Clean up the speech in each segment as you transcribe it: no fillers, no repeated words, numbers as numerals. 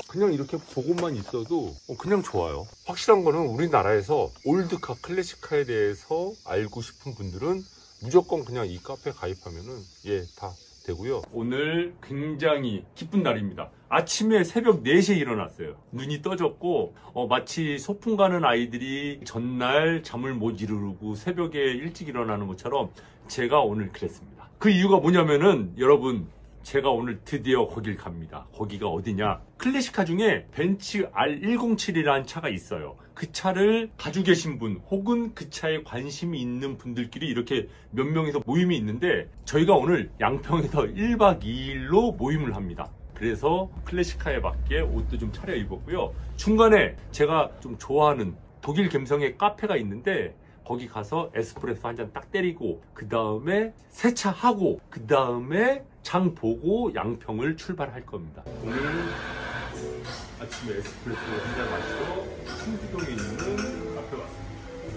그냥 이렇게 보고만 있어도 그냥 좋아요. 확실한 거는 우리나라에서 올드카, 클래식카에 대해서 알고 싶은 분들은 무조건 그냥 이 카페 가입하면은 다 되고요. 오늘 굉장히 기쁜 날입니다. 아침에 새벽 4시에 일어났어요. 눈이 떠졌고 마치 소풍 가는 아이들이 전날 잠을 못 이루고 새벽에 일찍 일어나는 것처럼 제가 오늘 그랬습니다. 그 이유가 뭐냐면은 여러분, 제가 오늘 드디어 거길 갑니다. 거기가 어디냐? 클래식카 중에 벤츠 R107이라는 차가 있어요. 그 차를 가지고 계신 분 혹은 그 차에 관심이 있는 분들끼리 이렇게 몇 명이서 모임이 있는데, 저희가 오늘 양평에서 1박 2일로 모임을 합니다. 그래서 클래식카에 맞게 옷도 좀 차려 입었고요. 중간에 제가 좀 좋아하는 독일 감성의 카페가 있는데 거기 가서 에스프레소 한 잔 딱 때리고 그 다음에 세차하고 그 다음에 장 보고 양평을 출발할 겁니다. 오늘 아침에 에스프레소 한 잔 마시러 신수동에 있는 카페 왔습니다.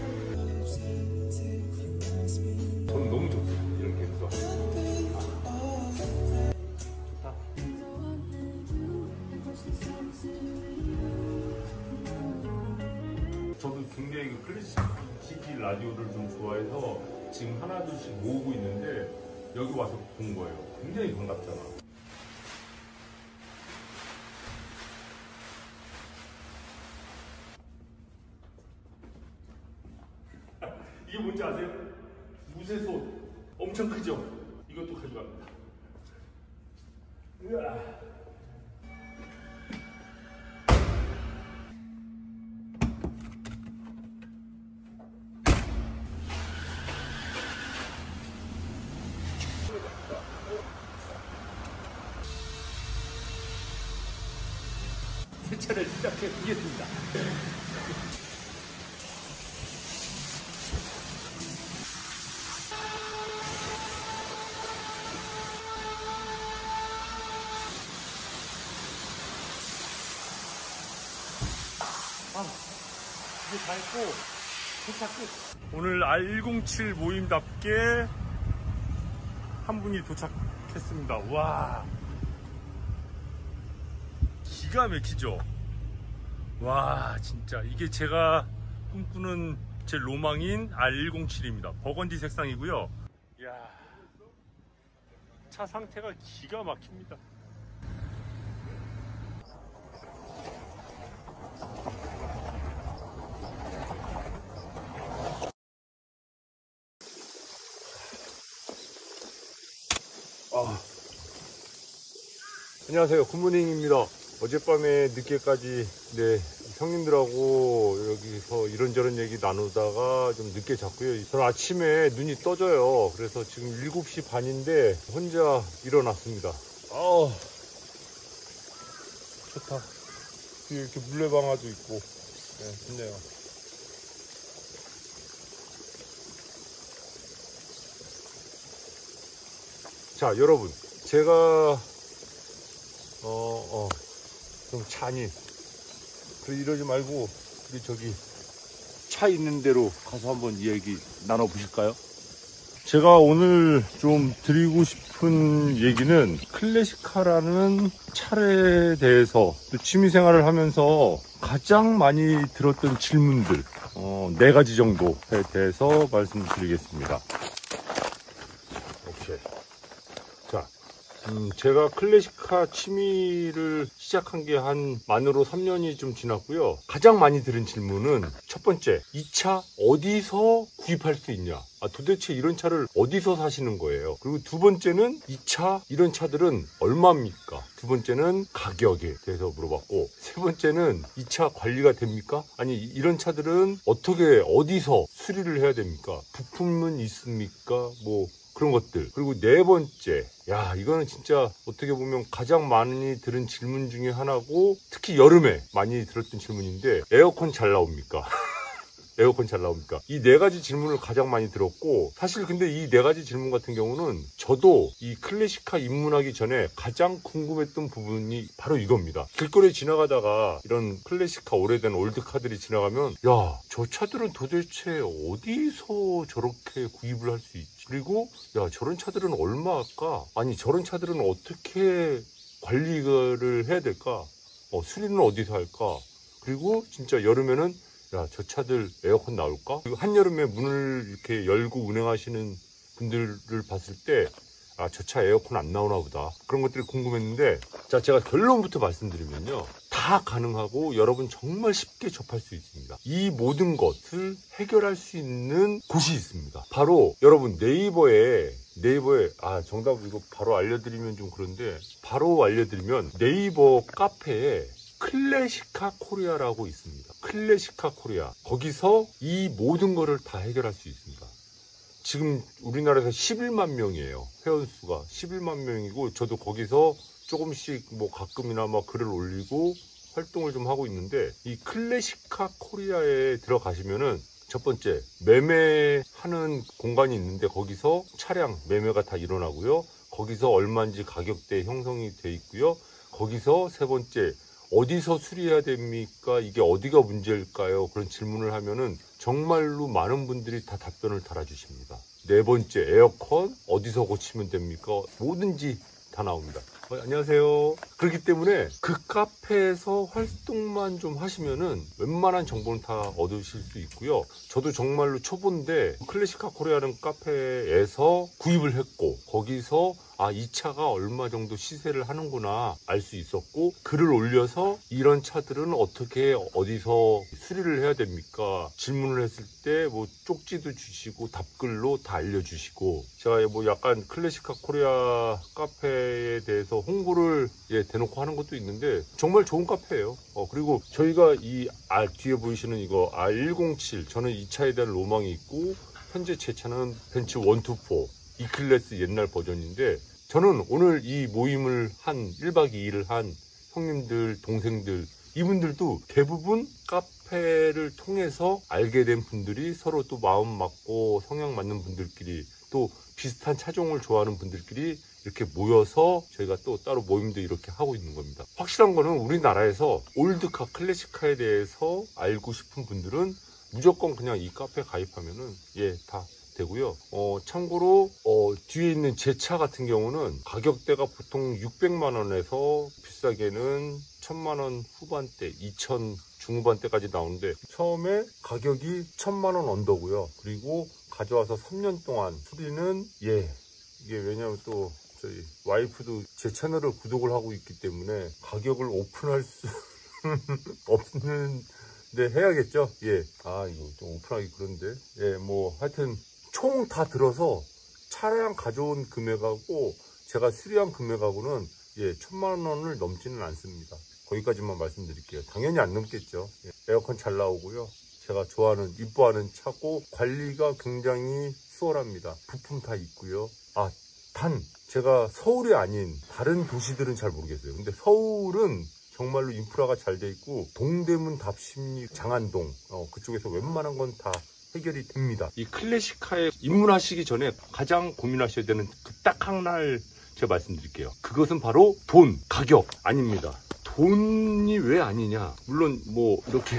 저는 너무 좋습니다. 이런 갬성. 좋다. 저도 굉장히 클래식 TV 라디오를 좀 좋아해서 지금 하나둘씩 모으고 있는데 여기 와서 본 거예요. 굉장히 반갑잖아. 이게 뭔지 아세요? 무쇠솥 엄청 크죠? 이것도 가져갑니다. 으아. 세차를 시작해 보겠습니다. 이제 다 했고 세차 끝. 오늘 R107 모임답게 한 분이 도착했습니다. 와, 기가 막히죠? 와, 진짜 이게 제가 꿈꾸는 제 로망인 R107입니다. 버건디 색상이고요. 이야, 차 상태가 기가 막힙니다. 안녕하세요, 굿모닝입니다. 어젯밤에 늦게까지 형님들하고 여기서 이런저런 얘기 나누다가 좀 늦게 잤고요. 저는 아침에 눈이 떠져요. 그래서 지금 7시 반인데 혼자 일어났습니다. 좋다. 뒤에 이렇게 물레방아도 있고 좋네요. 자, 여러분, 제가 좀 차니 그래 이러지 말고 우리 저기 차 있는 데로 가서 한번 이야기 나눠보실까요? 제가 오늘 좀 드리고 싶은 얘기는 클래식카라는 차에 대해서 또 취미생활을 하면서 가장 많이 들었던 질문들 4가지 정도에 대해서 말씀드리겠습니다. 오케이. 자, 제가 클래식카 취미를 시작한 게 한 만으로 3년이 좀 지났고요. 가장 많이 들은 질문은 첫 번째, 이 차 어디서 구입할 수 있냐? 도대체 이런 차를 어디서 사시는 거예요? 그리고 두 번째는 이 차, 이런 차들은 얼마입니까? 두 번째는 가격에 대해서 물어봤고, 세 번째는 이 차 관리가 됩니까? 아니, 이런 차들은 어떻게, 어디서 수리를 해야 됩니까? 부품은 있습니까? 뭐 그런 것들. 그리고 네 번째, 이거는 진짜 어떻게 보면 가장 많이 들은 질문 중에 하나고, 특히 여름에 많이 들었던 질문인데, 에어컨 잘 나옵니까? 에어컨 잘 나옵니까? 이 4가지 질문을 가장 많이 들었고, 사실 근데 이 4가지 질문 같은 경우는 저도 이 클래식카 입문하기 전에 가장 궁금했던 부분이 바로 이겁니다. 길거리에 지나가다가 이런 클래식카 오래된 올드카들이 지나가면, 저 차들은 도대체 어디서 저렇게 구입을 할 수 있지? 그리고 저런 차들은 얼마 할까? 아니, 저런 차들은 어떻게 관리를 해야 될까? 수리는 어디서 할까? 그리고 진짜 여름에는 야, 저 차들 에어컨 나올까? 그리고 한여름에 문을 이렇게 열고 운행하시는 분들을 봤을 때 아, 저 차 에어컨 안 나오나 보다. 그런 것들이 궁금했는데, 자, 제가 결론부터 말씀드리면요. 다 가능하고 여러분 정말 쉽게 접할 수 있습니다. 이 모든 것을 해결할 수 있는 곳이 있습니다. 바로 여러분 네이버에 정답 이거 바로 알려드리면 좀 그런데, 바로 알려드리면 네이버 카페에 클래식카 코리아라고 있습니다. 클래식카 코리아. 거기서 이 모든 거를 다 해결할 수 있습니다. 지금 우리나라에서 11만 명이에요. 회원수가 11만 명이고, 저도 거기서 조금씩 뭐 가끔이나 막 글을 올리고 활동을 좀 하고 있는데, 이 클래식카 코리아에 들어가시면은 첫 번째 매매하는 공간이 있는데, 거기서 차량 매매가 다 일어나고요. 거기서 얼마인지 가격대 형성이 돼 있고요. 거기서 세 번째 어디서 수리해야 됩니까? 이게 어디가 문제일까요? 그런 질문을 하면은 정말로 많은 분들이 다 답변을 달아주십니다. 네 번째, 에어컨 어디서 고치면 됩니까? 뭐든지 다 나옵니다. 안녕하세요. 그렇기 때문에 그 카페에서 활동만 좀 하시면은 웬만한 정보는 다 얻으실 수 있고요. 저도 정말로 초보인데 클래식카 코리아라는 카페에서 구입을 했고, 거기서 이 차가 얼마 정도 시세를 하는구나 알 수 있었고, 글을 올려서 이런 차들은 어떻게 어디서 수리를 해야 됩니까? 질문을 했을 때 뭐 쪽지도 주시고 답글로 다 알려주시고, 제가 뭐 약간 클래식카 코리아 카페에 대해서 홍보를 대놓고 하는 것도 있는데 정말 좋은 카페예요. 그리고 저희가 이 뒤에 보이시는 이거 R107, 저는 이 차에 대한 로망이 있고, 현재 제 차는 벤츠 124 E클래스 옛날 버전인데, 저는 오늘 이 모임을 한 1박 2일을 한 형님들, 동생들, 이분들도 대부분 카페를 통해서 알게 된 분들이, 서로 또 마음 맞고 성향 맞는 분들끼리, 또 비슷한 차종을 좋아하는 분들끼리 이렇게 모여서 저희가 또 따로 모임도 이렇게 하고 있는 겁니다. 확실한 거는 우리나라에서 올드카, 클래식카에 대해서 알고 싶은 분들은 무조건 그냥 이 카페 가입하면은 다 되고요. 참고로 뒤에 있는 제 차 같은 경우는 가격대가 보통 600만 원에서 비싸게는 1000만 원 후반대, 2000 중후반대까지 나오는데, 처음에 가격이 1000만 원 언더고요. 그리고 가져와서 3년 동안 수리는 이게 왜냐면 또 저희 와이프도 제 채널을 구독을 하고 있기 때문에 가격을 오픈할 수 없는데 해야겠죠. 이거 좀 오픈하기 그런데, 뭐 하여튼 총 다 들어서 차량 가져온 금액하고 제가 수리한 금액하고는 1000만 원을 넘지는 않습니다. 거기까지만 말씀드릴게요. 당연히 안 넘겠죠. 에어컨 잘 나오고요. 제가 좋아하는, 이뻐하는 차고, 관리가 굉장히 수월합니다. 부품 다 있고요. 단 제가 서울이 아닌 다른 도시들은 잘 모르겠어요. 근데 서울은 정말로 인프라가 잘 돼 있고, 동대문, 답심리, 장안동 그쪽에서 웬만한 건 다 해결이 됩니다. 이 클래식카에 입문하시기 전에 가장 고민하셔야 되는 그 딱 하나를 제가 말씀드릴게요. 그것은 바로 돈, 가격 아닙니다. 돈이 왜 아니냐? 물론 뭐 이렇게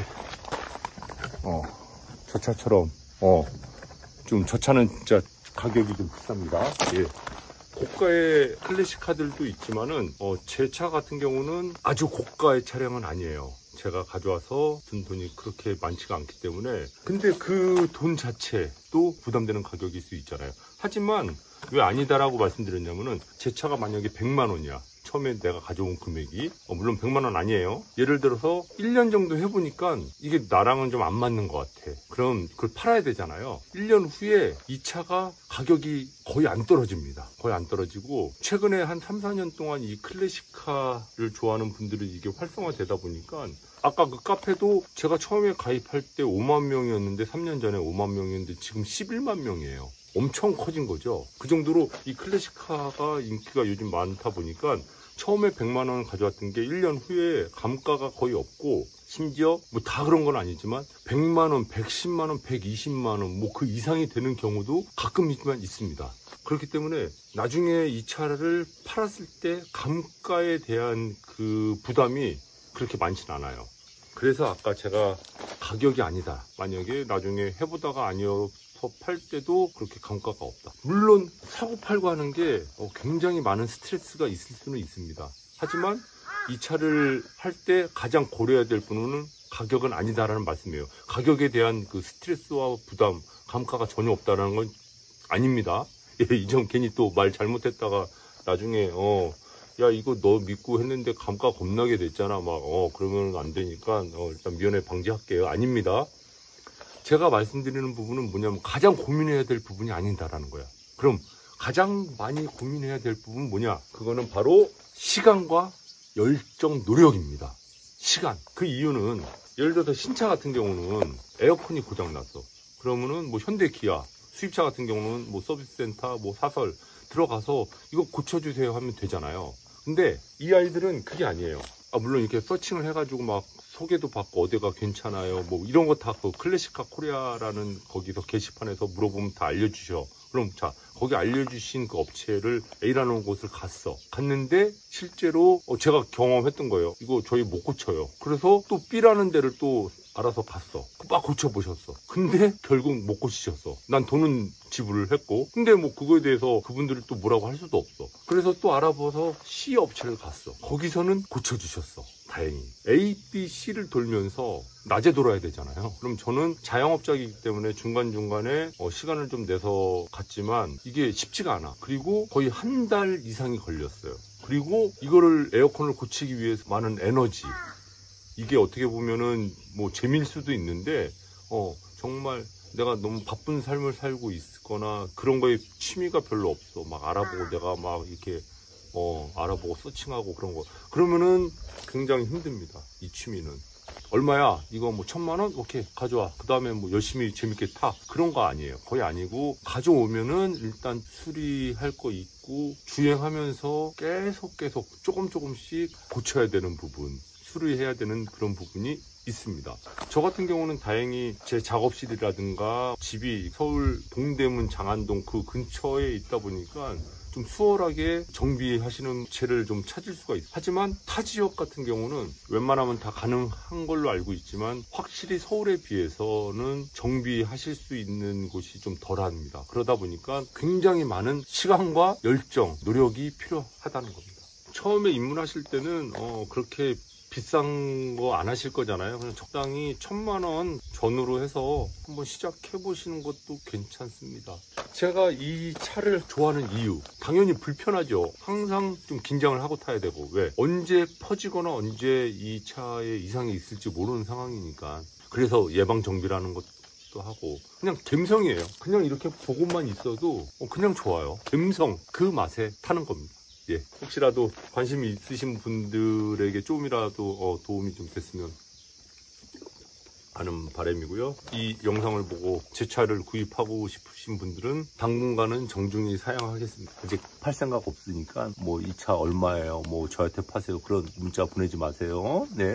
저 차처럼 좀 저 차는 진짜 가격이 좀 비쌉니다. 고가의 클래식카들도 있지만은 제 차 같은 경우는 아주 고가의 차량은 아니에요. 제가 가져와서 든 돈이 그렇게 많지가 않기 때문에. 근데 그 돈 자체도 부담되는 가격일 수 있잖아요. 하지만 왜 아니다라고 말씀드렸냐면은, 제 차가 만약에 100만 원이야. 처음에 내가 가져온 금액이, 물론 100만 원 아니에요. 예를 들어서 1년 정도 해보니까 이게 나랑은 좀 안 맞는 것 같아. 그럼 그걸 팔아야 되잖아요. 1년 후에 이 차가 가격이 거의 안 떨어집니다. 거의 안 떨어지고, 최근에 한 3, 4년 동안 이 클래식카를 좋아하는 분들이 이게 활성화되다 보니까, 아까 그 카페도 제가 처음에 가입할 때 5만 명이었는데, 3년 전에 5만 명이었는데 지금 11만 명이에요. 엄청 커진 거죠. 그 정도로 이 클래식카가 인기가 요즘 많다 보니까, 처음에 100만 원 가져왔던 게 1년 후에 감가가 거의 없고, 심지어 뭐 다 그런 건 아니지만 100만 원, 110만 원, 120만 원 뭐 그 이상이 되는 경우도 가끔이지만 있습니다. 그렇기 때문에 나중에 이 차를 팔았을 때 감가에 대한 그 부담이 그렇게 많진 않아요. 그래서 아까 제가 가격이 아니다, 만약에 나중에 해보다가 아니어서 팔 때도 그렇게 감가가 없다. 물론 사고 팔고 하는 게 굉장히 많은 스트레스가 있을 수는 있습니다. 하지만 이 차를 할 때 가장 고려해야 될 부분은 가격은 아니다라는 말씀이에요. 가격에 대한 그 스트레스와 부담, 감가가 전혀 없다라는 건 아닙니다. 예, 이 점 괜히 또 말 잘못했다가 나중에 야 이거 너 믿고 했는데 감가 겁나게 됐잖아 막 그러면 안 되니까 일단 미연에 방지할게요. 아닙니다. 제가 말씀드리는 부분은 뭐냐면 가장 고민해야 될 부분이 아니다라는 거야. 그럼 가장 많이 고민해야 될 부분은 뭐냐? 그거는 바로 시간과 열정, 노력입니다. 시간. 그 이유는 예를 들어서 신차 같은 경우는 에어컨이 고장났어. 그러면은 뭐 현대 기아, 수입차 같은 경우는 뭐 서비스센터, 뭐 사설 들어가서 이거 고쳐주세요 하면 되잖아요. 근데 이 아이들은 그게 아니에요. 물론 이렇게 서칭을 해가지고 막 소개도 받고 어디가 괜찮아요 뭐 이런 거 다 그 클래식카 코리아라는 거기서 게시판에서 물어보면 다 알려주셔. 그럼 자 거기 알려주신 그 업체를 A라는 곳을 갔는데 실제로 제가 경험했던 거예요. 이거 저희 못 고쳐요. 그래서 또 B라는 데를 또 알아서 갔어. 막 고쳐보셨어. 근데 결국 못 고치셨어. 난 돈은 지불을 했고 근데 뭐 그거에 대해서 그분들이 또 뭐라고 할 수도 없어. 그래서 또 알아봐서 C 업체를 갔어. 거기서는 고쳐주셨어. 다행히. A, B, C를 돌면서 낮에 돌아야 되잖아요. 그럼 저는 자영업자이기 때문에 중간중간에 시간을 좀 내서 갔지만 이게 쉽지가 않아. 그리고 거의 한 달 이상이 걸렸어요. 그리고 이거를 에어컨을 고치기 위해서 많은 에너지, 이게 어떻게 보면은 뭐 재미일 수도 있는데 정말 내가 너무 바쁜 삶을 살고 있거나 그런 거에 취미가 별로 없어. 막 알아보고 내가 막 이렇게 알아보고 서칭하고 그런 거 그러면은 굉장히 힘듭니다. 이 취미는. 얼마야? 이거 뭐 1000만원? 오케이 가져와. 그 다음에 뭐 열심히 재밌게 타. 그런 거 아니에요. 거의 아니고 가져오면은 일단 수리할 거 있고 주행하면서 계속 조금씩 고쳐야 되는 부분, 수리해야 되는 그런 부분이 있습니다. 저 같은 경우는 다행히 제 작업실이라든가 집이 서울 동대문 장안동 그 근처에 있다 보니까 좀 수월하게 정비하시는 채를 좀 찾을 수가 있어요. 하지만 타 지역 같은 경우는 웬만하면 다 가능한 걸로 알고 있지만 확실히 서울에 비해서는 정비하실 수 있는 곳이 좀 덜합니다. 그러다 보니까 굉장히 많은 시간과 열정, 노력이 필요하다는 겁니다. 처음에 입문하실 때는 그렇게 비싼 거 안 하실 거잖아요. 그냥 적당히 1000만원 전후로 해서 한번 시작해 보시는 것도 괜찮습니다. 제가 이 차를 좋아하는 이유, 당연히 불편하죠. 항상 좀 긴장을 하고 타야 되고. 왜? 언제 퍼지거나 언제 이 차에 이상이 있을지 모르는 상황이니까. 그래서 예방 정비라는 것도 하고 그냥 갬성이에요. 그냥 이렇게 보고만 있어도 그냥 좋아요. 갬성, 그 맛에 타는 겁니다. 예, 혹시라도 관심이 있으신 분들에게 조금이라도 도움이 좀 됐으면 하는 바람이고요. 이 영상을 보고 제 차를 구입하고 싶으신 분들은 당분간은 정중히 사양하겠습니다. 아직 팔 생각 없으니까 뭐 이 차 얼마예요? 뭐 저한테 파세요. 그런 문자 보내지 마세요. 네.